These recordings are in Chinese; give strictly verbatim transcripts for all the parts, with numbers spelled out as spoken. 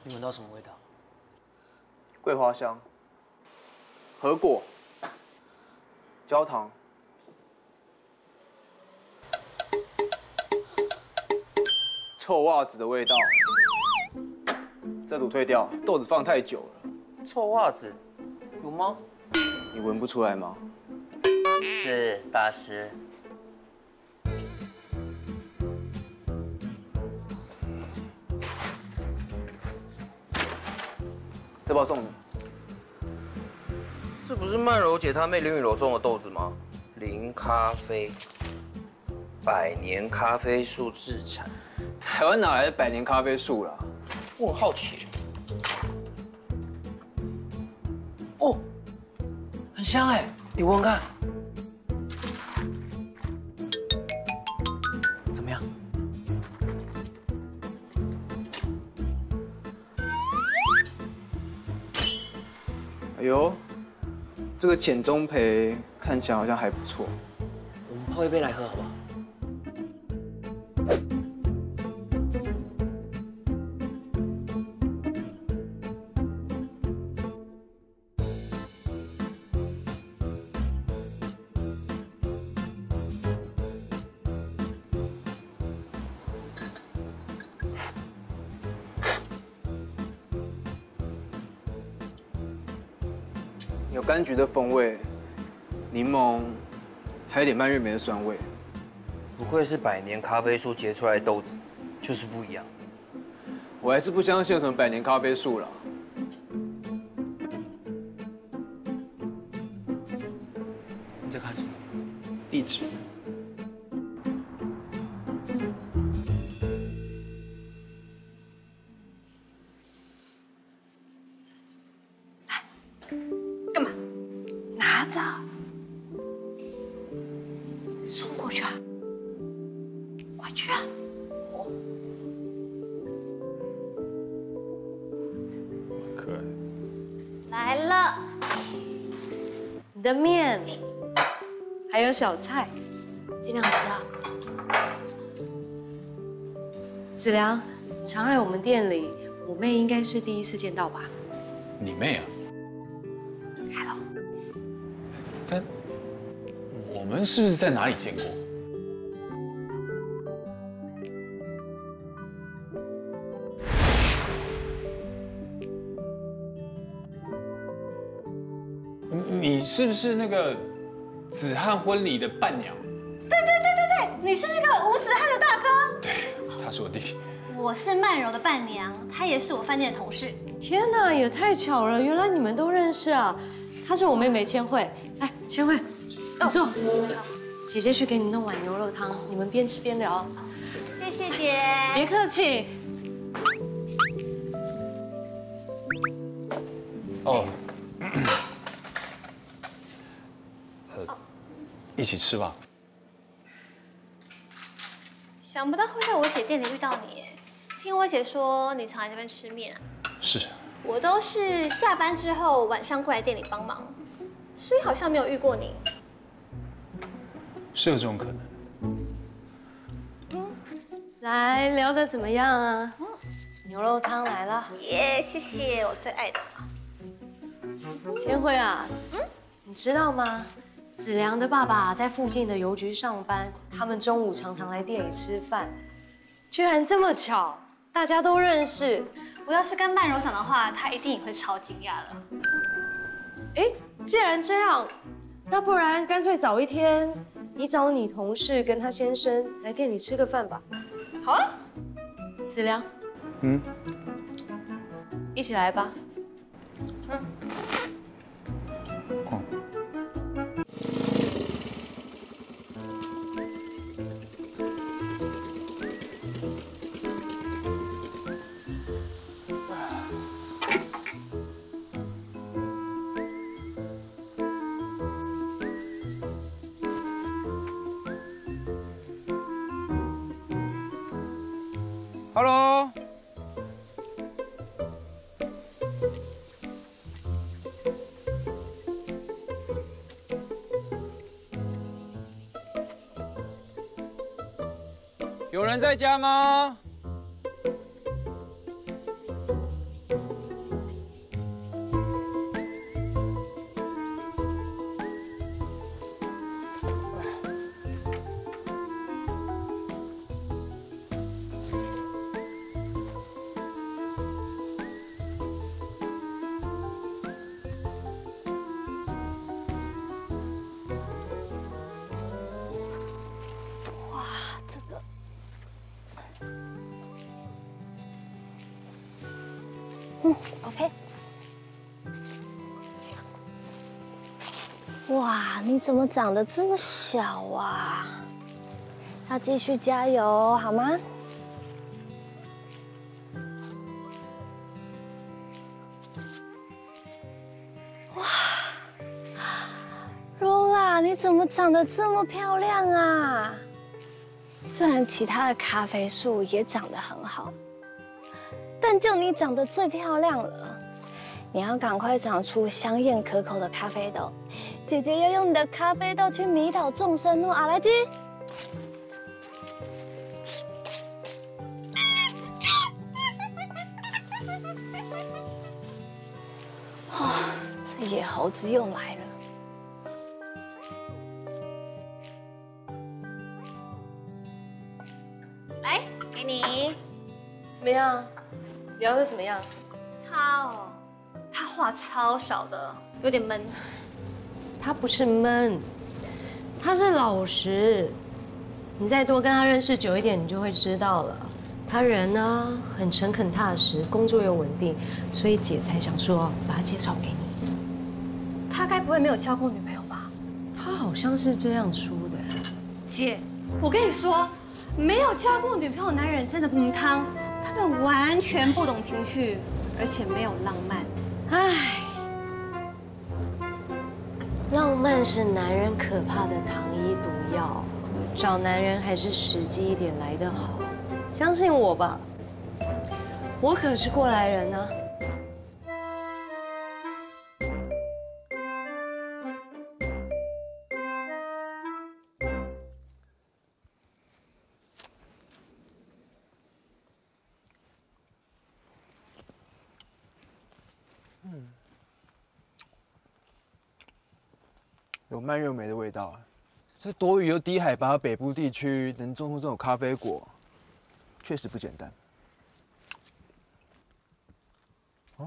你闻到什么味道？ 桂花香、核果、焦糖。 臭袜子的味道，这组退掉，豆子放太久了。 臭袜子，有吗？ 你闻不出来吗？ 是大师。 这包送你。 这不是曼柔姐她妹林雨柔种的豆子吗？零咖啡，百年咖啡树自产。 台湾哪来的百年咖啡树啦？ 我很好奇。哦，很香哎，你闻闻看，怎么样？ 哎呦，这个浅中培看起来好像还不错。 我们泡一杯来喝好不好？ 有柑橘的风味，柠檬，还有点蔓越莓的酸味。 不愧是百年咖啡树结出来的豆子，就是不一样。 我还是不相信有什么百年咖啡树啦。 你在看什么？ 地址。 干嘛？拿着，送过去啊！快去啊！ 可爱。 来了，你的面，还有小菜，尽量吃啊。子良，常来我们店里，我妹应该是第一次见到吧？ 你妹啊！ 开了。 但我们是不是在哪里见过？你是不是那个子翰婚礼的伴娘？ 对对对对对，你是那个吴子翰的大哥。 对，他是我弟。 我是曼柔的伴娘，她也是我饭店的同事。 天哪，也太巧了，原来你们都认识啊！她是我妹妹千惠，来，千惠，你坐。姐姐去给你弄碗牛肉汤，你们边吃边聊。 谢谢姐。 别客气。 哦。呃，一起吃吧。 想不到会在我姐店里遇到你耶。听我姐说，你常来这边吃面啊？ 是。 我都是下班之后晚上过来店里帮忙，所以好像没有遇过你。 是有这种可能。 嗯，来聊得怎么样啊？嗯，牛肉汤来了。 耶，谢谢，我最爱的。 千惠啊，嗯，你知道吗？子良的爸爸在附近的邮局上班，他们中午常常来店里吃饭，居然这么巧，大家都认识。 我要是跟曼柔讲的话，她一定也会超惊讶的。 哎，既然这样，那不然干脆找一天，你找你同事跟他先生来店里吃个饭吧。 好啊， 子良， 嗯， 一起来吧。 嗯。 哦。 Hello， 有人在家吗？ 嗯 ，OK。哇，你怎么长得这么小啊？要继续加油，好吗？哇 ，Rola， 你怎么长得这么漂亮啊？虽然其他的咖啡树也长得很好，但就你长得最漂亮了。你要赶快长出香艳可口的咖啡豆。 姐姐要用你的咖啡豆去迷倒众生哦，阿莱基。哦，这野猴子又来了。来，给你。 怎么样？聊得怎么样？ 他哦，他话超少的，有点闷。 他不是闷，他是老实。你再多跟他认识久一点，你就会知道了。他人呢很诚恳踏实，工作又稳定，所以姐才想说把他介绍给你。 他该不会没有交过女朋友吧？ 他好像是这样说的。 姐，我跟你说，没有交过女朋友的男人真的母汤，他们完全不懂情绪，而且没有浪漫。 唉。 浪漫是男人可怕的糖衣毒药，找男人还是实际一点来得好。相信我吧，我可是过来人啊。 嗯。 有蔓越莓的味道，在多雨又低海拔的北部地区，能种出这种咖啡果，确实不简单。哦，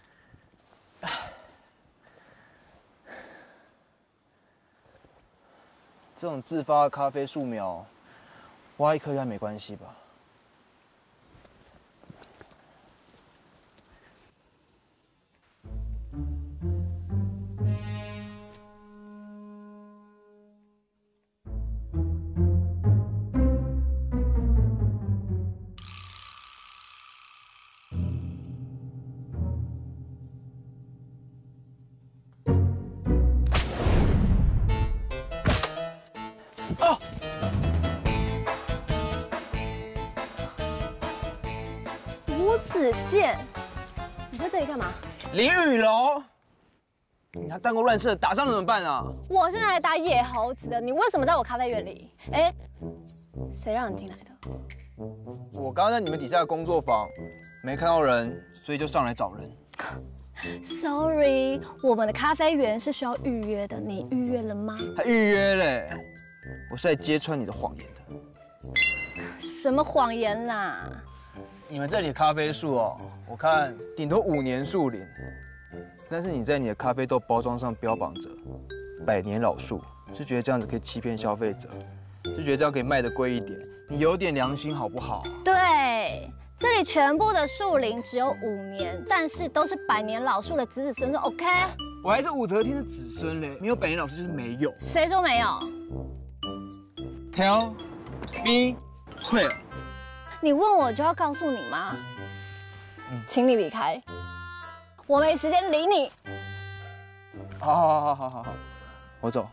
这种自发的咖啡树苗，挖一棵应该没关系吧？ 吴子健，你在这里干嘛？ 林雨柔，你还干过乱事，打伤了怎么办啊？ 我是来打野猴子的，你为什么在我咖啡园里？哎，谁让你进来的？ 我刚刚在你们底下的工作坊没看到人，所以就上来找人。 Sorry， 我们的咖啡园是需要预约的，你预约了吗？ 还预约嘞？我是来揭穿你的谎言的。 什么谎言啦？ 你们这里的咖啡树哦，我看顶多五年树龄，但是你在你的咖啡豆包装上标榜着百年老树，是觉得这样子可以欺骗消费者，就觉得这样可以卖得贵一点。你有点良心好不好？ 对。 这里全部的树龄只有五年，但是都是百年老树的子子孙孙 ，OK？ 我还是武则天的子孙嘞，没有百年老树就是没有。 谁说没有 ？Tell me where？ 你问我就要告诉你吗？嗯、请你离开，我没时间理你。 好好好好好好，我走。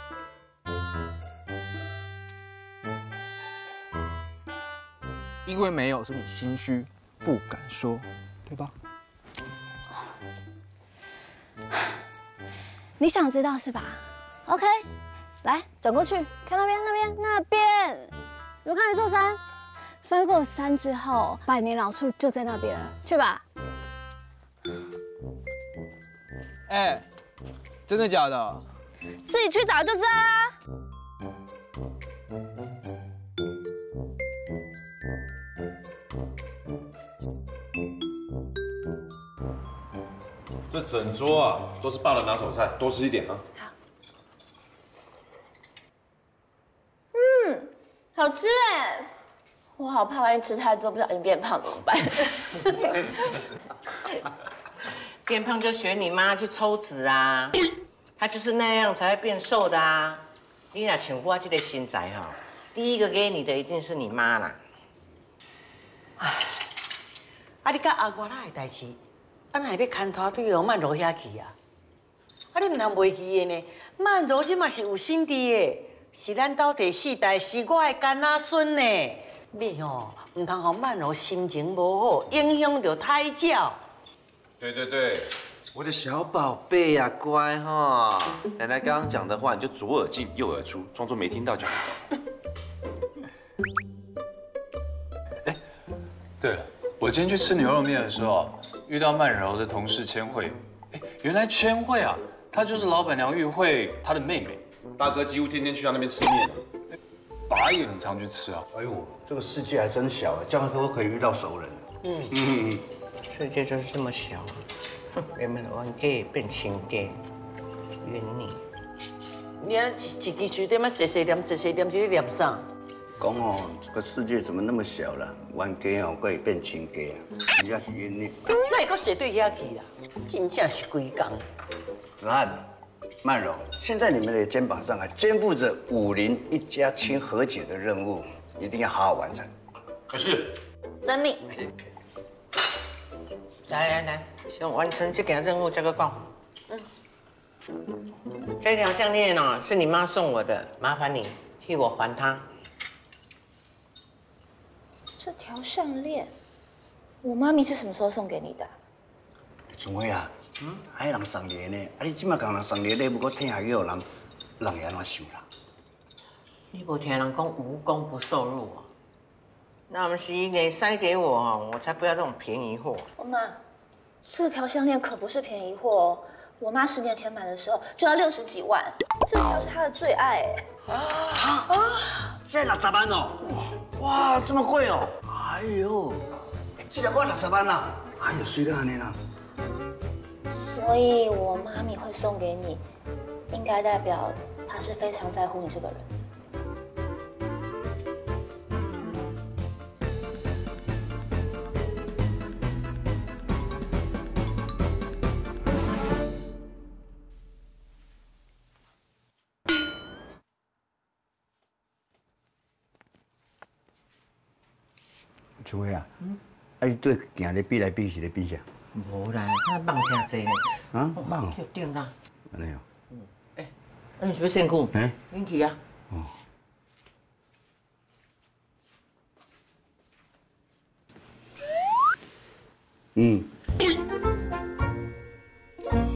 因为没有，所以你心虚，不敢说，对吧？ 你想知道是吧 ？OK， 来转过去，看那边，那边，那边，有看一座山，翻过山之后，百年老树就在那边了，去吧。 哎、欸，真的假的？ 自己去找就知道啦。 这整桌啊都是爸的拿手菜，多吃一点啊。 好。嗯，好吃哎。 我好怕万一吃太多，不小心变胖怎么办？ 变胖就学你妈去抽脂啊，她就是那样才会变瘦的啊。你若像我这个身材哈，第一个给你的一定是你妈啦。唉，啊你甲阿外拉的代志，啊哪会要牵拖对哦曼柔遐去啊？啊你唔通袂记的呢？曼柔即嘛是有心地的，是咱家第四代，是我的干仔孙呢。你哦，唔通让曼柔心情无好，影响到胎教。 对对对，我的小宝贝呀、乖哈。奶奶刚刚讲的话，你就左耳进右耳出，装作没听到就好。 哎，对了，我今天去吃牛肉面的时候，遇到曼柔的同事千惠。哎，原来千惠啊，她就是老板娘玉慧她的妹妹。 大哥几乎天天去他那边吃面。 爸也很常去吃啊。 哎呦，这个世界还真小啊，这样都可以遇到熟人。 嗯嗯，世界就是这么小啊！哼，原本冤家变亲家，怨你。你啊，一一支嘴点啊，细细念，细细念，这个念啥？ 讲哦，这个世界怎么那么小了？冤家哦，可以变亲家啊，人家是冤孽。 那个斜对遐去啦，真正是鬼工。 子翰、曼柔，现在你们的肩膀上还肩负着武林一家亲和解的任务，一定要好好完成。 可是， 遵命。 来来来，先完成这个任务，再个讲。嗯，这条项链哦，是你妈送我的，麻烦你替我还她。 这条项链，我妈咪是什么时候送给你的？ 总会啊，嗯，还人送礼呢，啊你即马讲人送礼，你不过听下去有人，人会安怎想啦？ 你无听人讲无功不受禄啊？那么是你塞给我哦，我才不要这种便宜货。 我妈，这条项链可不是便宜货哦。我妈十年前买的时候就要六十几万，这条是她的最爱哎。 啊啊！现在六十万哦，哇，这么贵哦！哎呦，这条我六十万呐，哎呦，随得安尼啦。 所以我妈咪会送给你，应该代表她是非常在乎你这个人。 秋辉啊，嗯，啊，你对行咧比来比是咧比啥？ 无啦，他放真济咧。 啊，放？ 就顶啦。 安尼哦。 嗯，哎，那你是不是身躯？ 哎， 你去啊。 哦。嗯。